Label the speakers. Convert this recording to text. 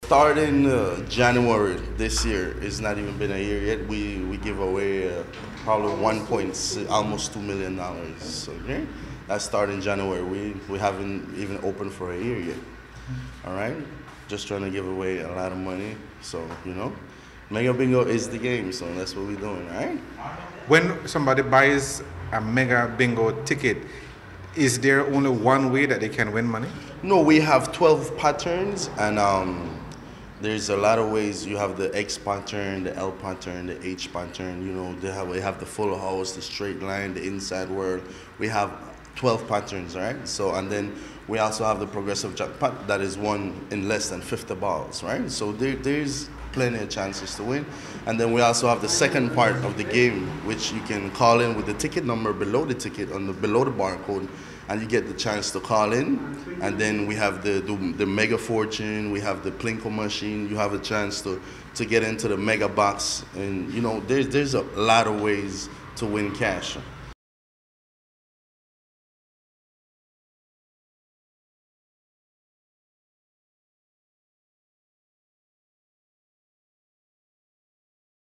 Speaker 1: Starting January this year, it's not even been a year yet. We give away probably 1.6, almost $2 million. So yeah, that's starting January. We haven't even opened for a year yet. All right, just trying to give away a lot of money. So Mega Bingo is the game. So that's what we're doing. All right.
Speaker 2: When somebody buys a Mega Bingo ticket, is there only one way that they can win money?
Speaker 1: No, we have 12 patterns, and there's a lot of ways. You have the X pattern, the L pattern, the H pattern. We have the full house, the straight line, the inside world. We have 12 patterns, right? So, and then we also have the progressive jackpot that is won in less than 50 balls, right? So there's plenty of chances to win. And then we also have the second part of the game, which you can call in with the ticket number below the ticket, below the barcode, and you get the chance to call in. And then we have the Mega Fortune, we have the Plinko machine. You have a chance to get into the Mega Box, and there's a lot of ways to win cash.